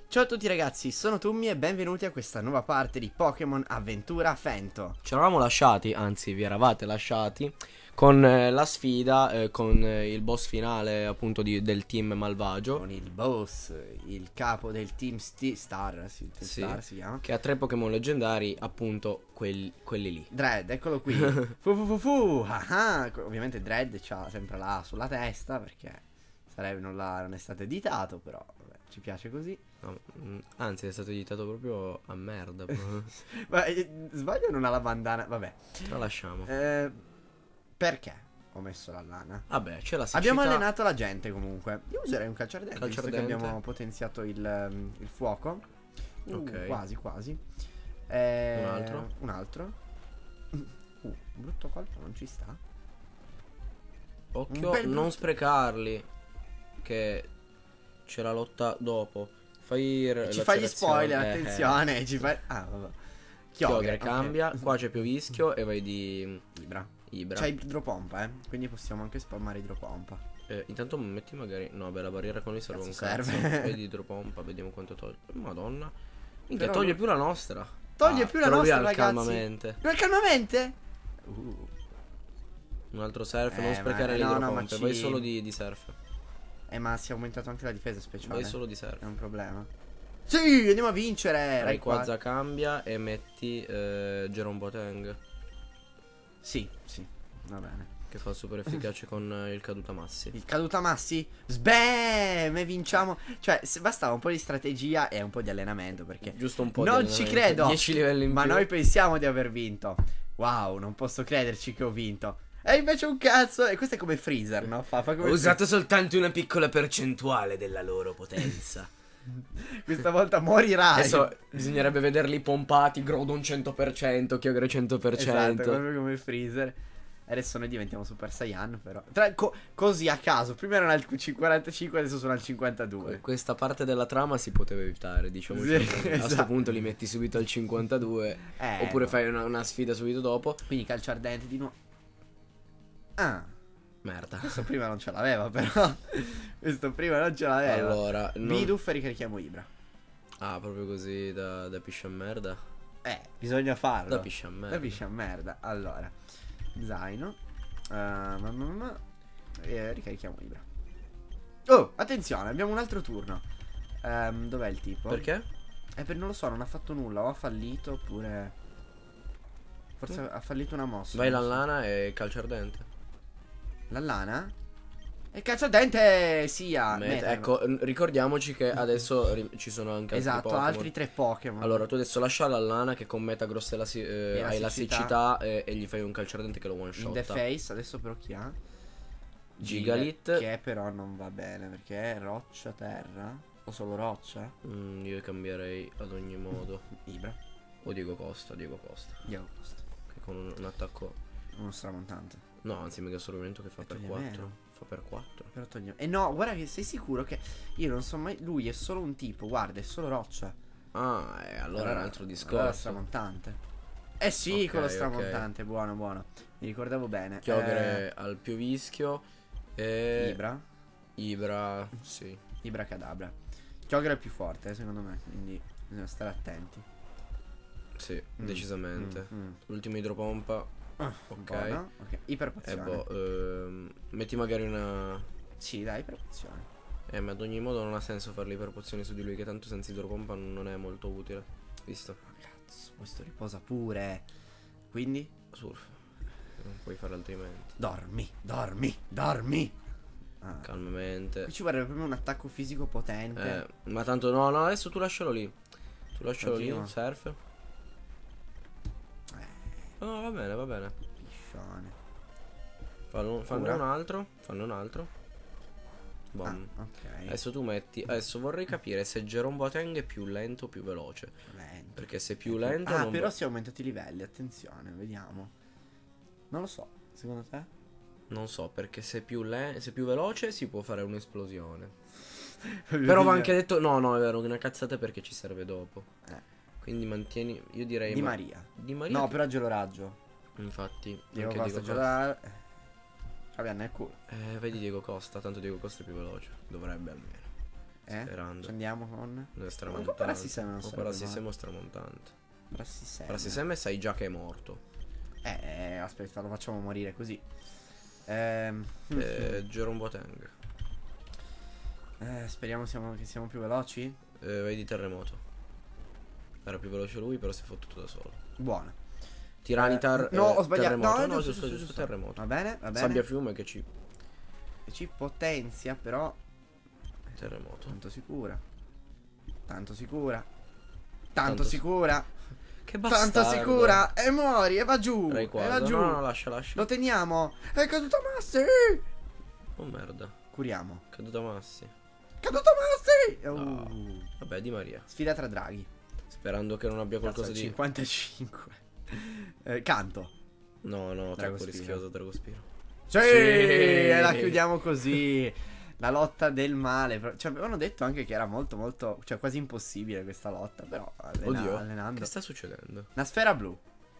Ciao a tutti ragazzi, sono Tummi e benvenuti a questa nuova parte di Pokémon Avventura Fento. Ci eravamo lasciati, anzi vi eravate lasciati con la sfida, con il boss finale appunto del team malvagio. Con il boss, il capo del team Star, Sì, Star si chiama. che ha 3 Pokémon leggendari, appunto quelli lì. Dredd, eccolo qui. Fu. Ovviamente Dredd c'ha sempre la A sulla testa perché non è stato editato, però vabbè, ci piace così. No, anzi è stato editato proprio a merda. Ma sbaglio non ha la bandana, vabbè. La lasciamo. Perché ho messo la lana? Vabbè, c'è la siccità. Abbiamo allenato la gente comunque. Io userei un calciardente, visto che Calciardente. abbiamo potenziato il fuoco. Ok. Quasi. Un altro. Brutto colpo, non ci sta. Occhio, Un bel non brutto. sprecarli, che c'è la lotta dopo. Ci fai gli spoiler, attenzione. Ci fai... Ah, vabbè. Chiogre ok. cambia, qua c'è più vischio e vai di Ibra. Ibra. C'è idropompa, quindi possiamo anche spammare idropompa. Intanto metti magari. No, beh, la barriera con lui serve un Cazzo cazzo. serve. Vedi idropompa, vediamo quanto toglie. Madonna. Minchia, Però toglie no. più la nostra. Toglie più la però lui nostra, ha il ragazzi. calmamente. Ma calmamente? Un altro surf, non ma- sprecare no, l'idropompe. ma ci- Vai solo di surf. Ma si è aumentato anche la difesa speciale. Vai solo di surf. È un problema. Sì, andiamo a vincere. Rayquaza cambia e metti Jerome Boateng, Sì, va bene. che fa super efficace con il caduta massi. Il caduta massi. Sbam! E vinciamo. Cioè, bastava un po' di strategia e un po' di allenamento. Perché Giusto un po' non di ci allenamento. credo. 10 livelli in Ma più. noi pensiamo di aver vinto. Wow, non posso crederci che ho vinto. E invece un cazzo. E questo è come Freezer, no? Fa come Ho usato soltanto una piccola percentuale della loro potenza. Questa volta morirai. Adesso bisognerebbe vederli pompati, Groudon 100%, Kyogre 100%. Esatto, proprio come Freezer. Adesso noi diventiamo Super Saiyan, però. Così a caso. Prima erano al 45, adesso sono al 52. Questa parte della trama si poteva evitare, diciamo. Sì, A esatto. questo punto li metti subito al 52. Oppure no. fai una sfida subito dopo. Quindi calciardente di nuovo. Ah, Merda. questo prima non ce l'aveva, però. Questo prima non ce l'aveva. Allora, Bidoof e ricarichiamo Ibra. Ah, proprio così da piscia a merda. Bisogna farlo. Da piscia a merda. Da piscia a merda. Allora, zaino. Ricarichiamo Ibra. Oh, attenzione, abbiamo un altro turno. Dov'è il tipo? Perché? Non lo so, non ha fatto nulla. O ha fallito oppure. Forse ha fallito una mossa. Vai non so. l'allana e calcia ardente. La lana? E calciadente sia. Ecco, ricordiamoci che adesso ci sono anche altri Esatto, Pokémon. altri 3 Pokémon. Allora, tu adesso lascia l'allana che con Metagross hai la siccità e gli fai un calciardente che lo one In shot. The Face, adesso però chi ha? Gigalit. Che però non va bene perché è roccia, terra. O solo roccia? Io cambierei ad ogni modo. Ibra. O Diego Costa. Diego Costa. Che con un attacco. Uno stramontante. No, anzi, mega assorbimento che fa per toglie 4. meno. Fa per 4. Però togliamo. No, guarda che sei sicuro che io non so mai. Lui è solo un tipo, guarda, è solo roccia. Ah, allora è un altro discorso. Allora stramontante. Eh sì, Ok, quello stramontante, buono. Mi ricordavo bene. Chiogre al più vischio. E Ibra, sì. Ibra Cadabra. Chiogre è il più forte, secondo me, quindi bisogna stare attenti. Sì, decisamente. L'ultima idropompa. Ok. Buono. Ok, E iperpozione. metti magari una. Sì, dai, iperpozione. Ma ad ogni modo non ha senso fare l'iperpozione su di lui, che tanto senza idropompa non è molto utile. Visto? Cazzo, questo riposa pure. Quindi? Surf. Non puoi fare altrimenti. Dormi. Ah. Calmamente. Qui ci vorrebbe proprio un attacco fisico potente. Ma tanto no, adesso tu lascialo lì. Tu lascialo Continuo. lì, surf. No, va bene. Piscione. Fanno un altro. Boom. Ok. Adesso tu metti. Adesso vorrei capire se Jerome Boateng è più lento o più veloce. Lento. Perché se è più lento. Ah, non però si è aumentato i livelli, attenzione, vediamo. Non lo so, secondo te? Non so, perché se è più veloce si può fare un'esplosione. Però va anche detto. No, è vero, una cazzata perché ci serve dopo. Quindi mantieni. Io direi. Di Maria. Di Maria. No, però gelo raggio. Infatti. Diego anche Costa Diego gelo Costa. raggio. Vabbè, nel culo. Vedi Diego Costa. Tanto Diego Costa è più veloce. Dovrebbe almeno. Sperando. Ci andiamo con... È Comunque Parassiseme non o sarebbe Parassiseme o stramontante. Parassiseme. Parassiseme sai già che è morto. Aspetta, lo facciamo morire così. Jerome Boateng. Speriamo che siamo più veloci. Vai di terremoto. Era più veloce lui, però si è fottuto da solo. Buono. Tiranitar. No, ho sbagliato. Terremoto. No, No, giusto. terremoto. Va bene. Sabbia fiume che Ci potenzia, però. Terremoto. Tanto sicura. Tanto Tanto sicura. Che bastardo. Tanto sicura. E muori, e va giù. Rai E quadro. va giù. No, lascia. Lo teniamo. È caduto Massi. Oh merda. Curiamo. Caduta Massi. Caduto Massi. No. Vabbè, Di Maria. Sfida tra draghi. Sperando che non abbia qualcosa di 55. Canto. No, troppo Dragospiro. rischioso Dragospiro. Sì, Sì. e la chiudiamo così. La lotta del male. Cioè, avevano detto anche che era molto, cioè quasi impossibile questa lotta. Però Oddio, allenando. che sta succedendo? Una sfera blu.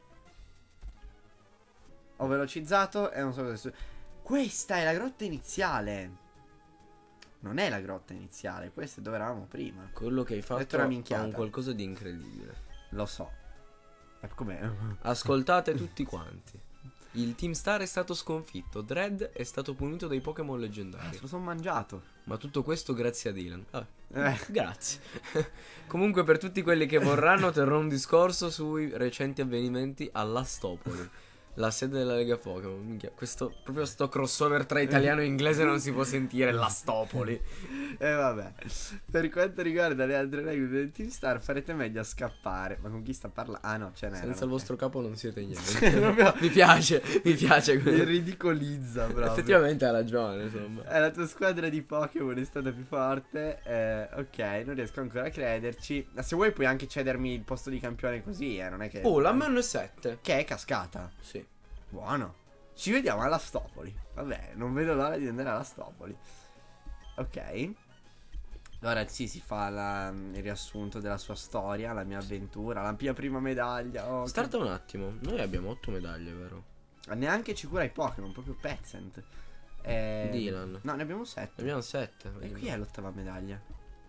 Ho velocizzato e non so cosa è successo. Questa è la grotta iniziale. Non è la grotta iniziale, questa è dove eravamo prima. Quello che hai Detto fatto una è minchiata. un qualcosa di incredibile. Lo so. Com'è? Ascoltate tutti quanti. Il Team Star è stato sconfitto. Dread è stato punito dai Pokémon leggendari. Se lo sono mangiato. Ma tutto questo grazie a Dylan. Eh. Grazie. Comunque, per tutti quelli che vorranno, terrò un discorso sui recenti avvenimenti all'Astopoli, la sede della Lega Pokémon. Minchia, proprio sto crossover tra italiano e inglese non si può sentire. L'Astopoli. E vabbè. Per quanto riguarda le altre regole del Team Star, farete meglio a scappare. Ma con chi sta parlando? Ah no, ce n'è. Senza il vostro capo non siete niente. Proprio Mi piace. mi ridicolizza proprio. Effettivamente ha ragione, insomma. La tua squadra di Pokémon è stata più forte. Ok, non riesco ancora a crederci. Ma se vuoi puoi anche cedermi il posto di campione così, non è che... Oh, la mano è 7. Che è cascata. Sì. Buono. Ci vediamo alla Stopoli. Vabbè, non vedo l'ora di andare alla Stopoli. Ok. Allora sì, si fa il riassunto della sua storia, la mia avventura, la mia prima medaglia. Oh, Starta un attimo. Noi abbiamo 8 medaglie, vero? Neanche ci cura i Pokémon, proprio Pezzent. Dylan. No, ne abbiamo 7. Ne abbiamo 7. E qui è l'ottava medaglia.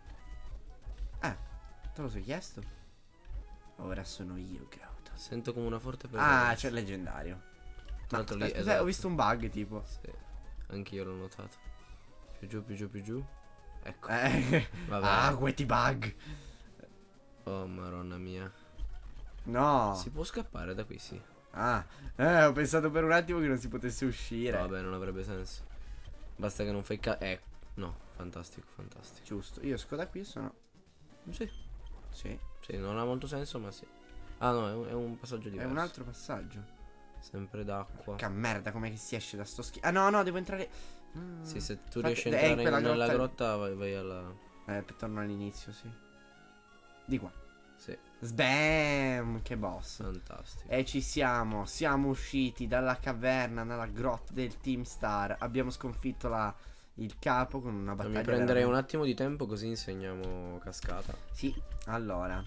Te lo sei chiesto? Ora sono io, Grauta. Sento come una forte presenza. C'è il leggendario. Tra l'altro lì, Aspetta, esatto. ho visto un bug tipo. Sì, anch'io l'ho notato. Più giù. Ecco. Vabbè. Questi bug. Oh, maronna mia. No. Si può scappare da qui, sì. Ho pensato per un attimo che non si potesse uscire. Vabbè, non avrebbe senso. Basta che non fai no, fantastico. Giusto, io esco da qui sono... Sì, non ha molto senso, ma sì. Ah no, è un passaggio diverso. È un altro passaggio. Sempre d'acqua. Che merda, com'è che si esce da sto schifo? No, devo entrare... Sì, se tu Infatti, riesci a in entrare quella nella grotta- grotta, vai alla... torno all'inizio, sì. Di qua. Sì, Sbam! Che boss. fantastico. E ci siamo. Siamo usciti dalla caverna, dalla grotta del Team Star. Abbiamo sconfitto il capo con una battaglia. Mi prenderei un veramente- attimo di tempo così insegniamo cascata. Sì, allora.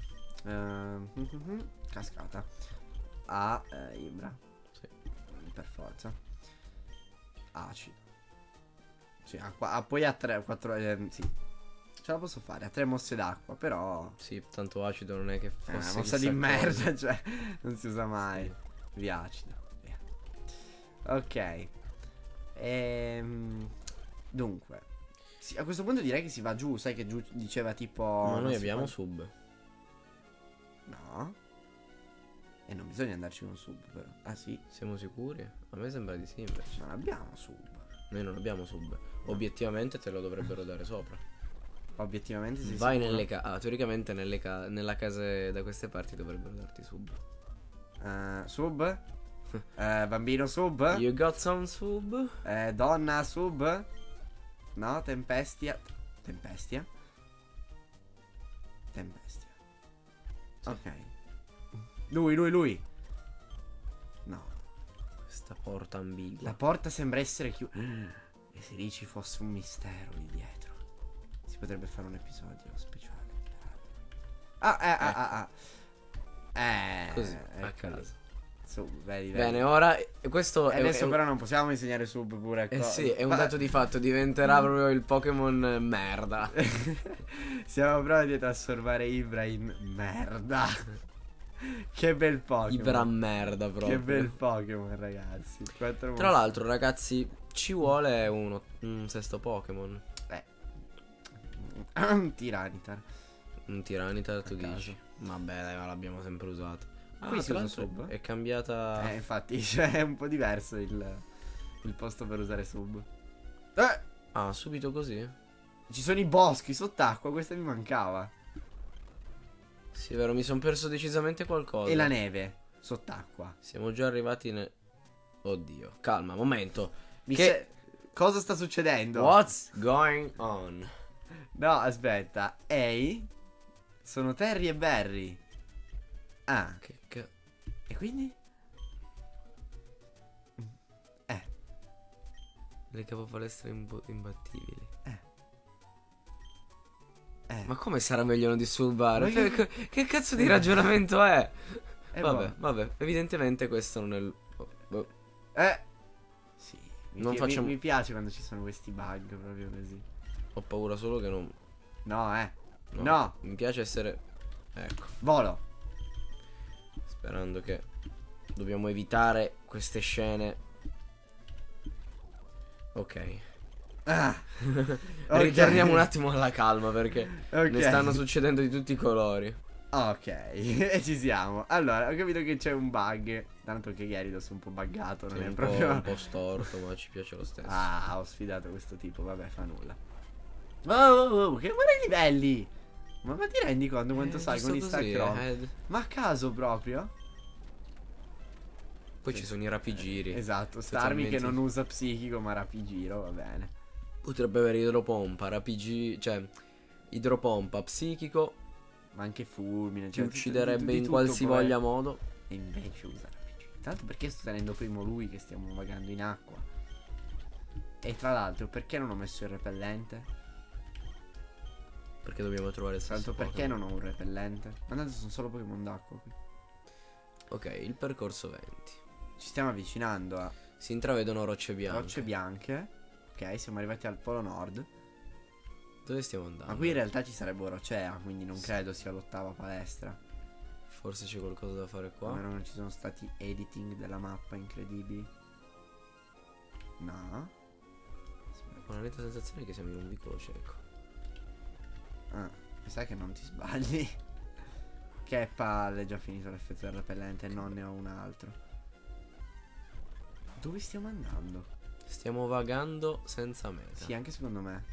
Cascata. Ibra. Sì. Per forza. Acido. Sì, acqua. Poi a 3, 4. Sì. Ce la posso fare. A 3 mosse d'acqua, però. Sì, tanto acido non è che fosse Mossa di chissà merda, cosa. cioè. Non si usa mai. Via acido. Via. Ok. Dunque. Sì, a questo punto direi che si va giù. Sai che giù diceva tipo. Ma non noi si abbiamo fa- sub. No. E non bisogna andarci con sub, però. Ah, sì. Siamo sicuri? A me sembra di sì invece. Non abbiamo sub. Noi non abbiamo sub. Obiettivamente te lo dovrebbero dare sopra. Obiettivamente sì. Vai nelle teoricamente nella casa da queste parti dovrebbero darti sub. Sub? Bambino sub? You got some sub? Donna sub? No, Tempestia. Tempestia? Tempestia. Sì. Ok. Lui. No. Questa porta ambigua. La porta sembra essere chiusa. E se lì ci fosse un mistero lì dietro. Si potrebbe fare un episodio speciale. Così, a Ecco lì. caso. Su, vedi, vedi. Bene, ora questo E adesso però non possiamo insegnare sub pure. sì, è un dato di fatto, diventerà proprio il Pokémon merda. Siamo pronti a trasformare Ibra in merda. Che bel Pokémon. Ibra merda proprio. Che bel Pokémon, ragazzi. Tra l'altro, ragazzi, ci vuole un sesto Pokémon. Un Tiranitar. Un Tiranitar, tu A caso. dici? Vabbè, dai, ma l'abbiamo sempre usato. Qui si tra usa l'altro sub? è cambiata. Infatti, cioè, è un po' diverso il posto per usare sub. Ah, subito così? Ci sono i boschi sott'acqua, questa mi mancava. Sì, è vero, mi sono perso decisamente qualcosa. E la neve sott'acqua. Siamo già arrivati Oddio, calma, momento. Cosa sta succedendo? What's going on? No, aspetta. Ehi, sono Terry e Barry. Ah, e quindi? Le capopalestre imbattibili. Eh. Ma come sarà meglio non disturbare? Ma Che cazzo di ragionamento è? Vabbè. Vabbè, evidentemente questo non è Sì, Non facciamo- mi piace quando ci sono questi bug proprio così. Ho paura solo che non. No. No. Mi piace essere. Ecco, Volo. sperando che. Dobbiamo evitare queste scene. Ok. Ah. Ritorniamo un attimo alla calma perché Ok. ne stanno succedendo di tutti i colori. Ok, e ci siamo. Allora, ho capito che c'è un bug. Tanto che Gyarados è un po' buggato, non Sì, è un proprio... po', un po' storto, ma ci piace lo stesso. Ah, ho sfidato questo tipo, vabbè, fa nulla. Oh, che guarda i livelli! Ma ti rendi conto quanto sai con giusto i così, stack Ma a caso proprio? Poi Sì. ci sono i rapigiri. Esatto, Starmie che Specialmente- non usa psichico ma rapigiro, va bene. Potrebbe avere idropompa, cioè idropompa, psichico, Ma anche fulmine, ti cioè, ucciderebbe di in tutto, qualsivoglia poi. modo. E invece usa rapigiro. Tanto perché sto tenendo primo lui che stiamo vagando in acqua. E tra l'altro, perché non ho messo il repellente? Perché dobbiamo trovare il Tanto stesso perché Pokémon. non ho un repellente? Ma tanto sono solo Pokémon d'acqua qui. Ok, il percorso 20. Ci stiamo avvicinando a Si intravedono rocce bianche. rocce bianche. Ok, siamo arrivati al Polo Nord. Dove stiamo andando? Ma qui in realtà ci sarebbe Orocea, quindi non credo sia l'ottava palestra. Forse c'è qualcosa da fare A qua. meno che non ci sono stati editing della mappa incredibili. No. Ho una netta sensazione che siamo in un vicolo cieco. Ah, mi sa che non ti sbagli. Che palle, è già finito l'effetto del repellente e non ne ho un altro. Dove stiamo andando? Stiamo vagando senza meta. Sì, anche secondo me.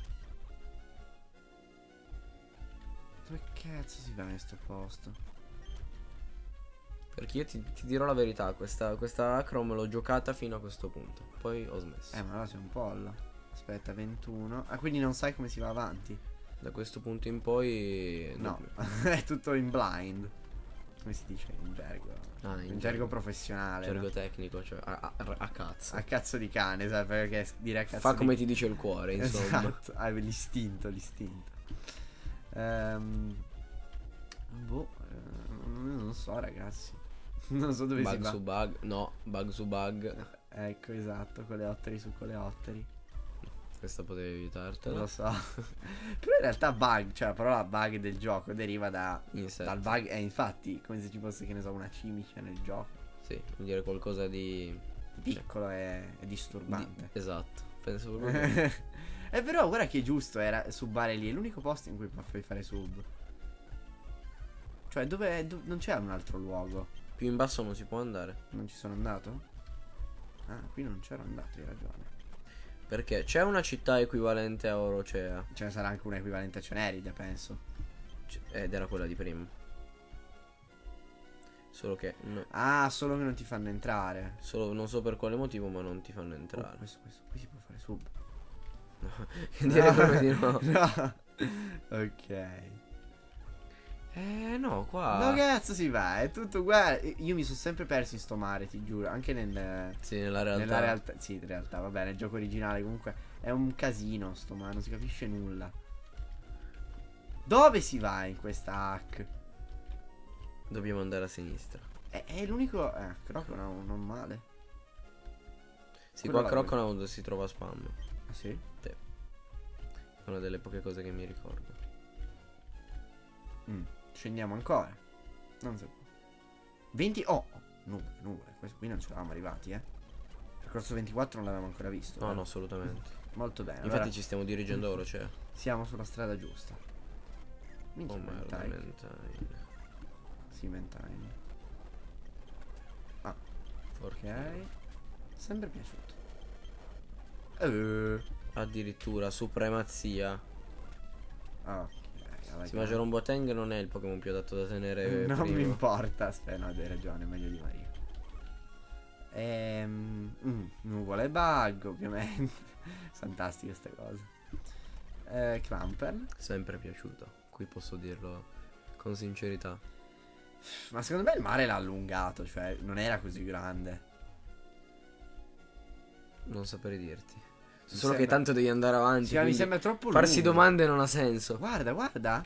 Dove cazzo si va in sto posto? Perché io ti dirò la verità, questa Acrom l'ho giocata fino a questo punto. Poi ho smesso. Ma allora sei un pollo. Aspetta, 21. Ah, quindi non sai come si va avanti? Da questo punto in poi. No, è tutto in blind. Come si dice in gergo? Ah, In gergo professionale. gergo no? tecnico, cioè a cazzo. A cazzo di cane, sai? Perché dire a cazzo Fa di come ti dice il cuore, insomma. Esatto, l'istinto. Non so, ragazzi. Non so dove si Bug va. su bug. No, bug su bug. Ecco, esatto, coleotteri su coleotteri. Questa potevi Lo evitartela. so. Però in realtà bug, cioè la parola bug del gioco deriva Insetto. dal bug. Infatti, come se ci fosse, che ne so, una cimice nel gioco. Sì, vuol dire qualcosa di. Piccolo e disturbante. Esatto. Penso proprio che. E però guarda che giusto era subbare lì. È l'unico posto in cui puoi fare sub. Cioè non c'è un altro luogo. Più in basso non si può andare. Non ci sono andato? Ah, qui non c'ero andato, hai ragione. Perché c'è una città equivalente a Orocea. Ce ne sarà anche un equivalente a Ceneride, penso. Ed era quella di prima. Solo che. Ah, solo che non ti fanno entrare. Solo non so per quale motivo, ma non ti fanno entrare. Questo, qui si può fare sub. Direi proprio di no. No. Ok. No, qua. No, cazzo si va, è tutto uguale. Io mi sono sempre perso in sto mare, ti giuro. Anche Sì, nella realtà. nella realtà. Sì, in realtà, va bene, il gioco originale comunque è un casino sto mare, non si capisce nulla. Dove si va in questa hack? Dobbiamo andare a sinistra. È l'unico... Croconaut, non male. Sì, Quello qua l'avevo- Croconaut si trova a spam. Ah sì? Sì. È una delle poche cose che mi ricordo. Scendiamo ancora. Non so. 20... Oh! Nuvole. Questo qui non ci eravamo arrivati, Percorso 24 non l'avevamo ancora visto. No, no, assolutamente. Molto bene. Infatti allora ci stiamo dirigendo a Orocea. siamo sulla strada giusta. Minchia, Oh merda, Mentine. Sì, Mentine. Ah, Porca. ok. Sempre piaciuto. Addirittura supremazia. Ok. Sì, ma Geromboteng non è il Pokémon più adatto da tenere Non mi primo. importa. Aspetta, no, hai ragione, meglio di Mario. Nuvole bug, ovviamente. Fantastica sta cosa. Clamper. Sempre piaciuto. Qui posso dirlo con sincerità. Ma secondo me il mare l'ha allungato, cioè non era così grande. Non saprei dirti. Mi Solo che sembra- tanto devi andare avanti. Sì, ma mi quindi sembra troppo farsi lungo. domande non ha senso. Guarda, guarda.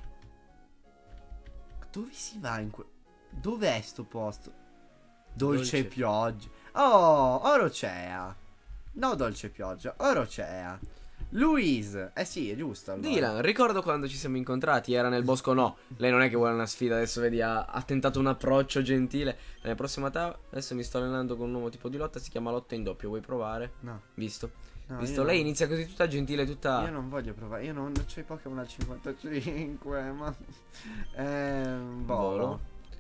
Dove si va in Dov'è sto posto? Dolce pioggia. Oh, Orocea. No, dolce pioggia, Orocea. Louise. Eh sì, è giusto. Allora. Dylan, ricordo quando ci siamo incontrati, era nel bosco no. Lei non è che vuole una sfida, adesso vedi, ha tentato un approccio gentile. Nella prossima adesso mi sto allenando con un nuovo tipo di lotta, si chiama lotta in doppio, vuoi provare? No. Visto? No, Visto, io lei non- inizia così tutta gentile, tutta... Io non voglio provare. Io non c'ho i Pokémon al 55. Ma. Volo.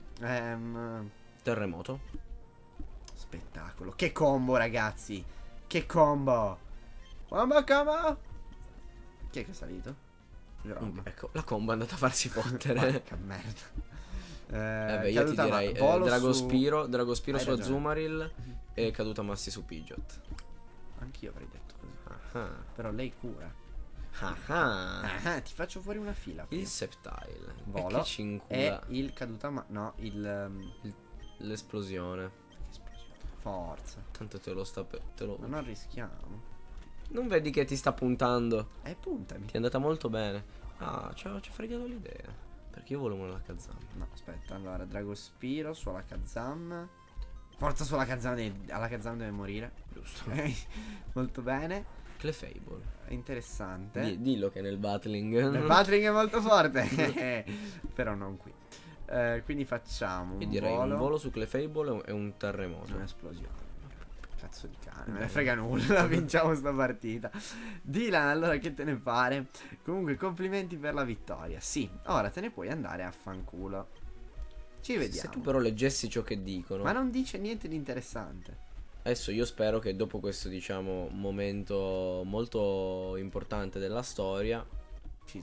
Terremoto. Spettacolo. Che combo, ragazzi. Che combo. Mamma cama. Chi è che è salito? Grom. Ecco, la combo è andata a farsi fottere. Porca merda. Vabbè, io ti caduta direi volo Dragospiro Hai su ragione. Azumarill e caduta Massi su Pidgeot. Anch'io avrei detto così. Ah, Però lei cura. ah. Ti faccio fuori una fila. Il Sceptile. Volo. E che ci E incula. il caduta no, L'esplosione. esplosione. Forza. Tanto te lo sta per... Ma non rischiamo. Non vedi che ti sta puntando? Puntami. Ti è andata molto bene. Ah, ci ha fregato l'idea. Perché io volevo una Kazan. No, aspetta, allora Dragospiro su Alakazam. Forza su Alakazam, Alakazam deve morire. Giusto. Ok, molto bene. Clefable. Interessante. Dillo che è nel battling. Il Patrick è molto forte. Però non qui. Quindi facciamo Io un direi un volo. volo su Clefable e un terremoto. Un'esplosione. Cazzo di cane, me ne frega nulla. Vinciamo sta partita. Dylan, allora che te ne pare? Comunque complimenti per la vittoria. Sì, ora te ne puoi andare a fanculo. Ci vediamo. Se tu però leggessi ciò che dicono. Ma non dice niente di interessante. Adesso io spero che dopo questo, diciamo, momento molto importante della storia Sì.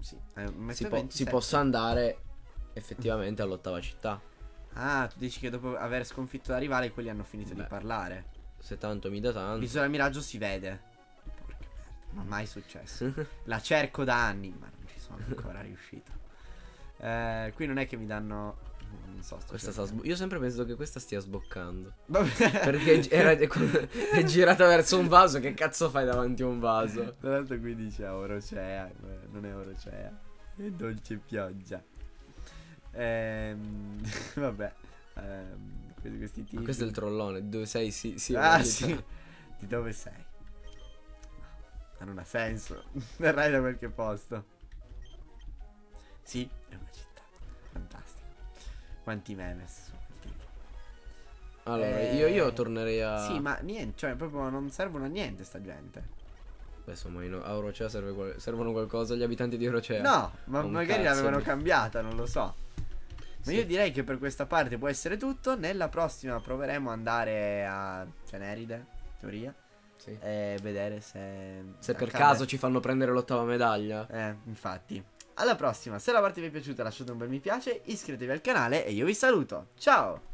si possa andare effettivamente all'ottava città. Ah, tu dici che dopo aver sconfitto la rivale quelli hanno finito di Beh. Se parlare. tanto mi dà tanto. L'isola Miraggio si vede. Porca merda, ma mai successo. La cerco da anni, ma non ci sono ancora riuscito. Qui non è che mi danno. Non so, Io ho sempre pensato che questa stia sboccando. Vabbè. Perché è girata verso un vaso. Che cazzo fai davanti a un vaso? Tra l'altro qui dice Orocea. Non è Orocea. È dolce pioggia. Vabbè. Questi tipi. Ma questo è il trollone. Di dove sei? Sì, sì. Ah, ho sì. capito. Di dove sei? Ma non ha senso. Verrai da qualche posto. Sì, è una città. Fantastico. Quanti memes su quel tipo. Allora, io tornerei a... Sì, ma niente, cioè proprio non servono a niente sta gente. Beh, insomma, a Orocea servono qualcosa gli abitanti di Orocea. No, ma Un magari cazzo l'avevano di- cambiata, non lo so. Ma Sì. io direi che per questa parte può essere tutto. Nella prossima proveremo ad andare a Ceneride, in teoria. Sì. E vedere se Se per accade. caso ci fanno prendere l'ottava medaglia. Infatti. Alla prossima, se la parte vi è piaciuta lasciate un bel mi piace, iscrivetevi al canale e io vi saluto. Ciao!